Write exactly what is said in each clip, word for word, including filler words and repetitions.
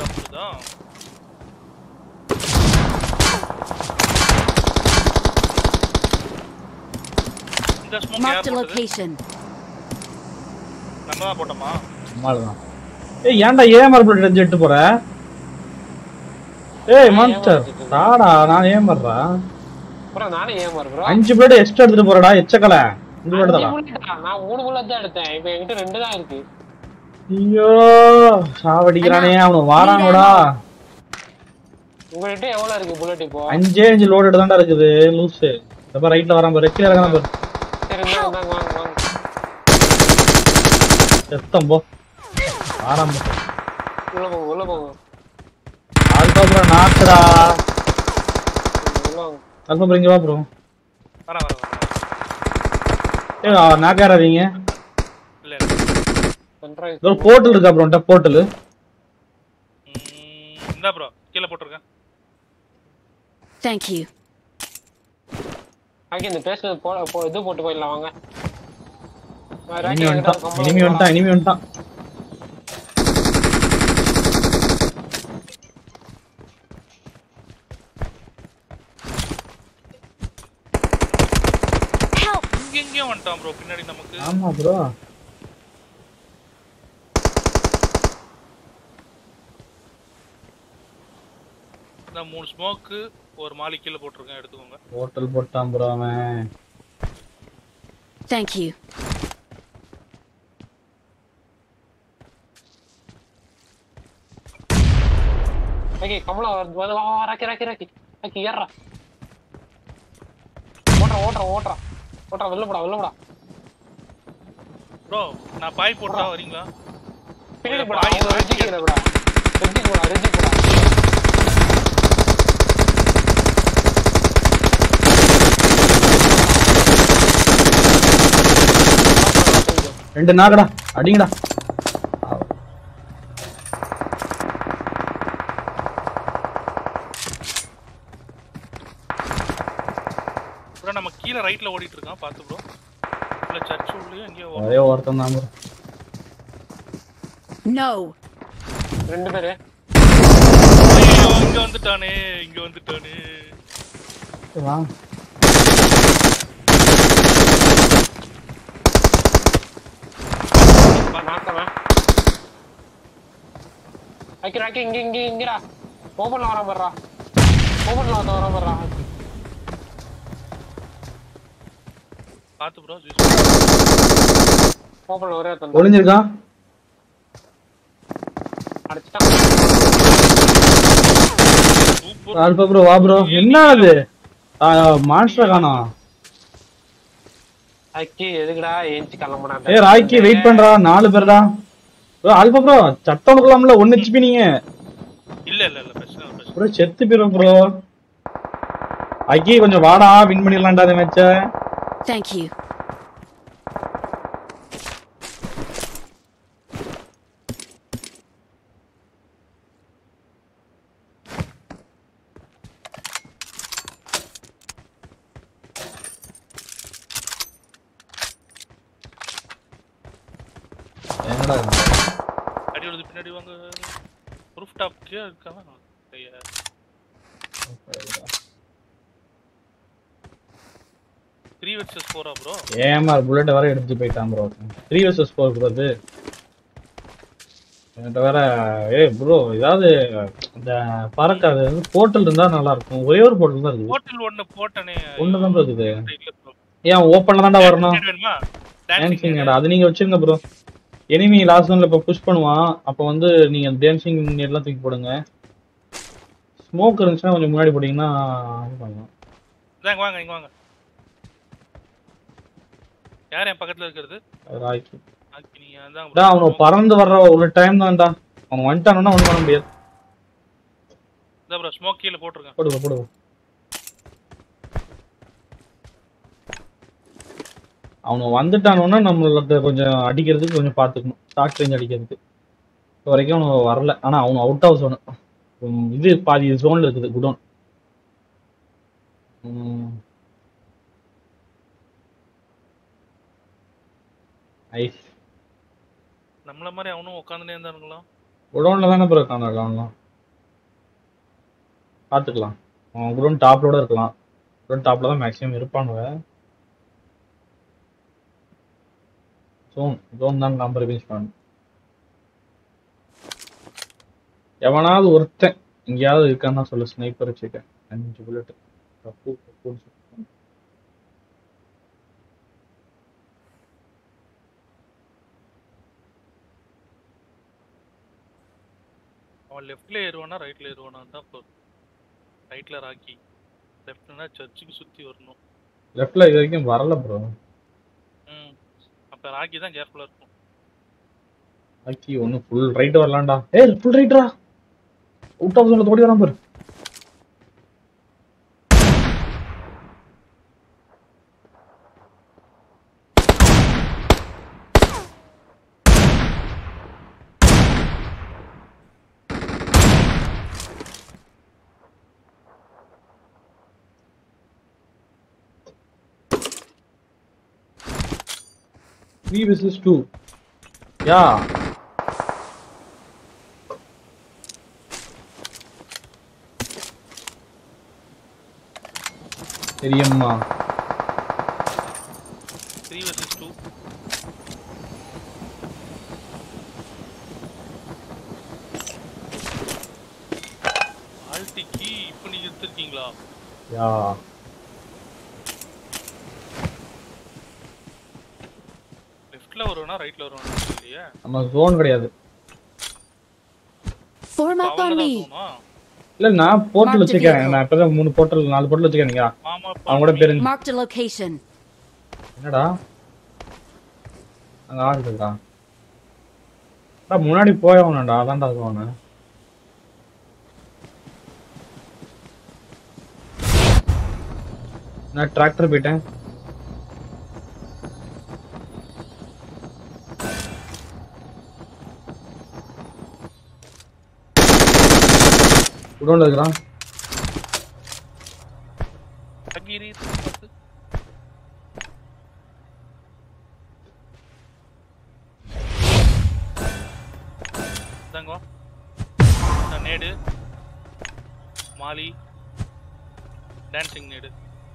சுடுதா இந்த ஸ்மோக் யார் போட்டது நம்ம தான் போட்டோமா நம்மாலதான் ஏய் ஏன்டா ஏமர் புல்லட் எடுத்து எட்டு போற ஏய் மான்ஸ்டர் தாடா நான் ஏமர்றா bro நானே ஏமர் bro அஞ்சு புல்லட் எக்ஸ்ட்ரா எடுத்துட்டு போறடா எச்சக்கல இந்த புல்லட் தான் நான் மூணு புல்லட் தான் எடுத்தேன் இப்போ என்கிட்ட ரெண்டு தான் இருக்கு ஐயோ சாவடிக்கிறானே அவன வாரானோடா உங்ககிட்ட எவ்வளவு இருக்கு புல்லட் இப்போ அஞ்சே அஞ்சு லோட் எடுத்தான்டா இருக்குது லூஸ் அப்ப ரைட்ல வரான் பாரு கீழ இறங்கறான் பாரு சரி இந்தாங்க வாங்க வாங்க செத்தம் போ ஆரம்ப உள்ள போங்க உள்ள போங்க ஆல்பா ப்ரோ நாக்குடா உள்ள வாங்க ஆல்பா ப்ரோ இங்க வா ப்ரோ வர வர ஏய் நாக்காராதீங்க இல்ல சன்ரைஸ் ஒரு போர்ட்டல் இருக்கா ப்ரோ டப் போர்ட்டல் இந்தா ப்ரோ கீழ போட்டுருக்கேன் Thank you. ஆகி இந்த பேஸ் போ இது போட்டு போயிடலாம் வாங்க இனிமே வந்துட்டான் இனிமே வந்துட்டான் இனிமே வந்துட்டான் இங்க எங்க வந்துட்டான் ப்ரோ பின்னாடி நமக்கு ஆமா ப்ரோ நான் மூணு ஸ்மோக் ஒரு மாலி கீழ போட்டுருக்கேன் எடுத்துக்கோங்க ஹோட்டல் போட்டான் ப்ரோ அவன் Thank you. ஓகே கமலா வா வா ராக்கி ராக்கி ராக்கி ராக்கி ஏறா ஓட்றா ஓட்றா ஓட்றா ஓட்றா வெல்ல போடா வெல்ல போடா ப்ரோ நான் பாய் போட்டா வரீங்களா பின்னாடி போடா அவங்க ரெஜிக்கேல போடா ரெஜி போடா ரெஜி போடா ரெண்டு நாக்கடா அடிங்கடா ப்ரோ நம்ம கீழ ரைட்ல ஓடிட்டு இருக்கோம் பாத்து ப்ரோ இல்ல சர்ச் உள்ளே எங்க ஒரே ஒருத்தன் தான் ப்ரோ No. ரெண்டு பேரே ஐயோ இங்க வந்துட்டானே இங்க வந்துட்டானே வா நாக்கமா ராக்கி ராக்கி இங்க இங்க இங்கடா ஓபன்ல வர பாறா ஓபன்ல வர பாறா பாத்து ப்ரோ ஓபன்ல ஒரே தந்த ஒளிஞ்சிருக்கான் அடிச்சிட்டான் ஆல்பா ப்ரோ வா ப்ரோ என்ன அது மான்ஸ்டர் காணோம் ராக்கி எதுக்குடா ஏஞ்சி கிளம்புடா ஏய் ராக்கி வெயிட் பண்றா நாலு பேர்டா ப்ரோ ஆல்பா ப்ரோ சட்டம் எடுக்கலாம்ல ஒன்னு ஹெச்பி நீங்க இல்ல இல்ல இல்ல பிரச்சனை இல்ல ப்ரோ செத்து போயிரும் ப்ரோ அக்கி கொஞ்சம் வாடா வின் பண்ணிடலாம்டா அந்த மேட்ச Thank you. என்னடா அடி வருது பின்னாடி வாங்க ரூஃப் டாப் கீழ இருக்காங்க ஐயா three versus four ஆ ப்ரோ ஏமார் புல்லட் வர எடுத்து போயிட்டான் bro three versus four bro அது என்கிட்ட வேற ஏய் ப்ரோ ஏதாவது இந்த பறக்காது போர்ட்டல் இருந்தா நல்லா இருக்கும் ஒரே ஒரு போர்ட்டல் தான் இருக்கு போர்ட்டல் ஒன்னு போட்டனே ஒன்னு தான் ப்ரோ இருக்குது இல்ல ப்ரோ ஏன் ஓபன்ல தான்டா வரணும் வேணுமா டான்சிங் அது நீங்க வச்சிருங்க ப்ரோ எனிமி லாஸ்ட் ஒன்ல இப்ப புஷ் பண்ணுவான் அப்ப வந்து நீங்க டான்சிங் எல்லாம் தூக்கி போடுங்க ஸ்மோக் இருந்துச்சுன்னா கொஞ்சம் முன்னாடி போட்டீங்கன்னா பண்ணலாம் வாங்க வாங்க இங்க வாங்க யார் என் பக்கத்துல இருக்கிறது ராக்கி ராக்கி நீங்க அதான் டா அவனோ பறந்து வர்ற ஒரு டைம் தான்டா அவன் வந்துட்டானோன்னா ஒண்ணும் பண்ண முடியாது இதா ப்ரோ ஸ்மோக் கீழ போட்டுருக்கேன் போடுங்க போடுங்க அவன் வந்துட்டானோன்னா நம்மளுக்கு கொஞ்சம் அடிக்கிறதுக்கு கொஞ்சம் பார்த்துக்கணும் ஷார்ட் ரேஞ்ச் அடிக்கிறதுக்கு இப்போ வரைக்கும் அவன் வரல ஆனா அவன் அவுட் ஆஃப் ஜோனு இது பாதி ஜோன்ல இருக்குது குடோன் ஐஸ் நம்மள மாதிரி அவனும் உட்கார்ந்துட்டே இருந்தானுங்களா குடோன்ல தானே ப்ரோ இருக்கான் கவனம். பார்த்துக்கலாம். அவன் குடோன் டாப்லோட இருக்கலாம். குடோன் டாப்ல தான் மேக்ஸிமம் இருப்பானுவ. ஜோன் ஜோன் தான் நம்பர் ரீச் பண்ணு. எவனாவது ஒருத்தன் எங்கேயாவது இருக்கான்னு தான் சொல்லு. ஸ்னைப்பர் வச்சுக்கேன். அஞ்சு புல்லட். தப்பு தப்புன்னு சொல்லு. அவன் லெஃப்ட்ல ஏறுவானா ரைட்ல ஏறுவானான்னு தான் இப்போ ரைட்ல ராக்கி, லெஃப்ட்னா சர்ச்சுக்கு சுத்தி வரணும். லெஃப்ட்ல இது வரைக்கும் வரல ப்ரோ. ம் அப்ப ராக்கி தான் கேர்ஃபுல்லா இருக்கும். ராக்கி ஒன்று ஃபுல் ரைட் வரலாம்டா. ஏய் ஃபுல் ரைட்ரா. அவுட் ஆஃப் ஜோன்ல ஓடி வரான் பாரு. three versus two. Yeah. தெரியுமா? three versus two. ஆல்டிக்கு இப்போ நீங்க எடுத்துருக்கீங்களா? யா. லெஃப்ட்ல வருவானா ரைட்ல வருவானா இல்லையா? நம்ம ஜோன் கிடையாது. Form up on me. இல்ல நான் போர்ட்டல் வச்சிருக்கேன். நான் இப்பதான் மூணு போர்ட்டல் நாலு போர்ட்டல் வச்சிருக்கேன். நீங்க அவங்க கூட பேரு Marked a location. என்னடா அங்க ஆள் இருக்கா? டா முன்னாடி போயவனடா. அதான்டா ஜோன். நான் டிராக்டர் போயிட்டேன். குடோன்ல இருக்கான். அகிரி தங்கோ நேடு மாலி டான்சிங் நேடு.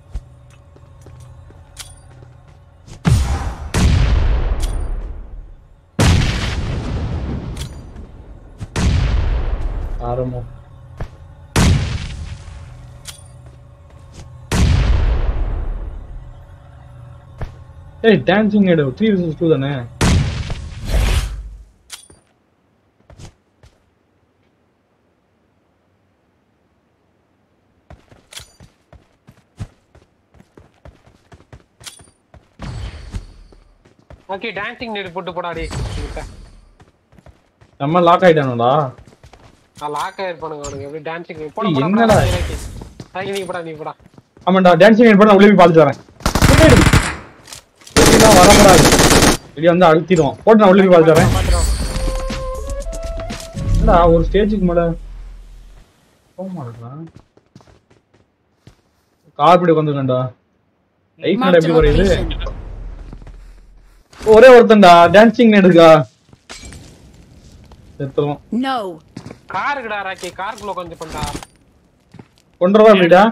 ஆரம்பம். ஏய் டான்சிங் நேடு three versus two தானே? ஓகே டான்சிங் நேடு போட்டு போடாடி. நம்ம லாக் ஆயிட்டானோடா. நான் லாக் ஆயிருப்பானுங்க அவனுங்க. எப்படி டான்சிங் போட போடா. என்னடா ராக்கி நீ போடா நீ போடா. ஆமாண்டா டான்சிங் நேடு போட உள்ள போய் பாத்து வரேன். இதெல்லாம் வரக்கூடாது. இது வந்து அழுத்திடுவோம். போட்டு நான் உள்ள போய் பாத்து வரேன். என்னடா ஒரு ஸ்டேஜுக்கு மேல போக மாட்டேன். கார்பெட் வந்துடா. லைட் நட எப்படி வருது? ஒரே ஒருத்தன்டா டான்சிங் நேடுக்கா. செத்துறோம். No. காருக்குடா ராக்கி காருக்குள்ள கொஞ்சம் பண்ணா. கொன்றவா அப்படிடா?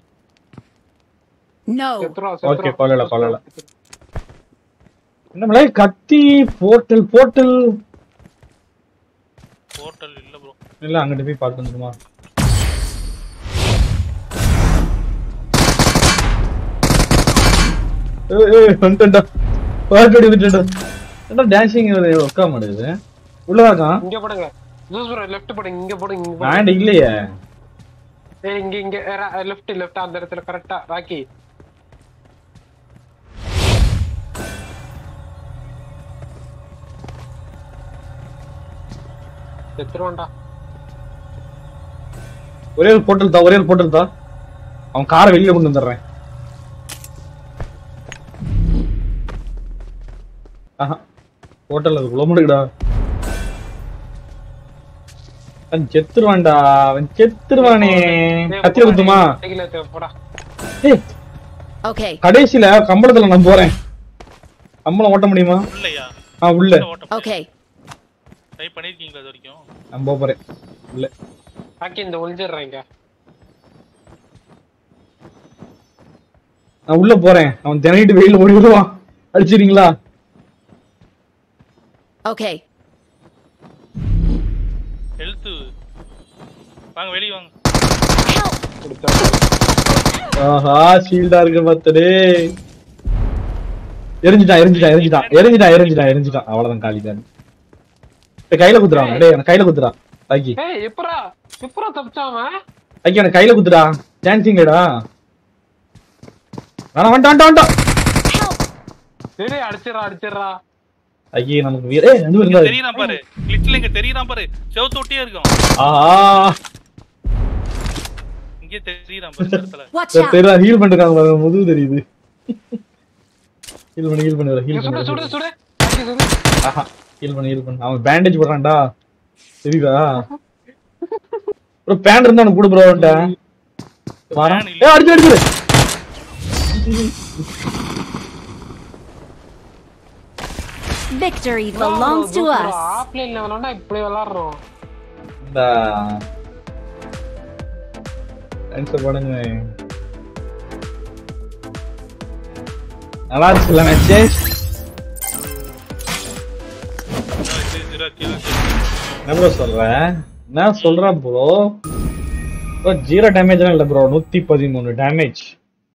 No. செத்துறோம் ஓகே செத்துறோம். கொல்லல கொல்லல. என்னமலை கத்தி போர்ட்டல் போர்ட்டல் போர்ட்டல் இல்ல ப்ரோ. இல்ல அங்கட்டு போய் பார்த்து வந்துடுமா? ஏய் ஏய் வந்துடா. பாக்கடி விட்டுடா. என்ன டான்சிங் ஒர்க் ஆக மாட்டேங்குது. உள்ள இருக்கான். இங்க போடுங்க. ஜூஸ் ப்ரோ லெஃப்ட் போடுங்க. இங்க போடுங்க இங்க போடுங்க. நான் இல்லையே. ஏய் இங்க இங்க லெஃப்ட் லெஃப்ட் அந்த இடத்துல கரெக்ட்டா ராக்கி. செத்துறோம்டா. ஒரே ஒரு போர்ட்டல் தான் ஒரே ஒரு போர்ட்டல் தான். அவன் காரை வெளியில கொண்டு வந்துடுறேன். ஆஹா போர்ட்டல் அது குளமுடுடா. அவன் செத்துருவான்டா. அவன் செத்துருவானே. கத்திர குத்துமா? போடா. ஏய் Okay. கடைசில கம்பளத்துல நான் போறேன். கம்பளம் ஓட்ட முடியுமா? இல்லையா? ஆ உள்ள. Okay. ட்ரை பண்ணிருக்கீங்களா இது வரைக்கும்? நான் போக போறேன். இல்ல ராக்கி இந்த ஒளிஞ்சிடுறேன் இங்க. நான் உள்ள போறேன். அவன் தினைட்டு வெயில ஓடி விடுவான். அடிச்சிரீங்களா? Okay. ஹெல்த் வாங்க வெளிய வாங்க. ஆஹா ஷீல்டா இருக்கு பத்தடே. எரிஞ்சிட்டான் எரிஞ்சிட்டான் எரிஞ்சிட்டான் எரிஞ்சிட்டான் எரிஞ்சிட்டான் எரிஞ்சிட்டான் அவ்வளவுதான் காலி தான். டேய் கையில குத்துறான். டேய் எனக்கு கையில குத்துறான். ராக்கி. ஏய் எப்பரா எப்பரா தப்பிச்சாம? ராக்கி எனக்கு கையில குத்துடா. சான்சிங்கடா. நான் வண்ட வண்ட வண்ட. டேய் அடிச்சிரா அடிச்சிரா. ஐயே நமக்கு வீர ஏய் ரெண்டு இருந்தா தெரியறான் பாரு. கிளிச்ல இங்க தெரியறான் பாரு. செவுத்து ஒட்டியே இருக்கான். ஆஹா இங்க தெரியறான் பாரு இடத்துல. Watch out. தெரியல ஹீல் பண்றாங்க பாருங்க முதுகு தெரியுது. ஹீல் பண்ணி ஹீல் பண்ணி வர ஹீல் சுடு பண்ணி. சுடு சுடு. ராக்கி சுடு. ஆஹா ஹீல் பண்ணி ஹீல் பண்ணி. அவன் பேண்டேஜ் போடுறான்டா. தெரியுதா? ப்ரோ பேண்ட் இருந்தா அவனுக்கு கூட ப்ரோ அவன்ட்ட. வாடா. ஏய் அடிச்சு அடிச்சு. Victory belongs to us. ஆப்லைன்ல வேணாம்னா இப்படி விளையாடுறோம். இந்த ஆன்சர் பண்ணுங்க. நல்லா இருக்குல்ல மேட்ச்? என்ன ப்ரோ சொல்ற? என்ன சொல்ற ப்ரோ? ப்ரோ ஜீரோ டேமேஜ் இல்ல ப்ரோ. நூத்தி பதிமூணு டேமேஜ்.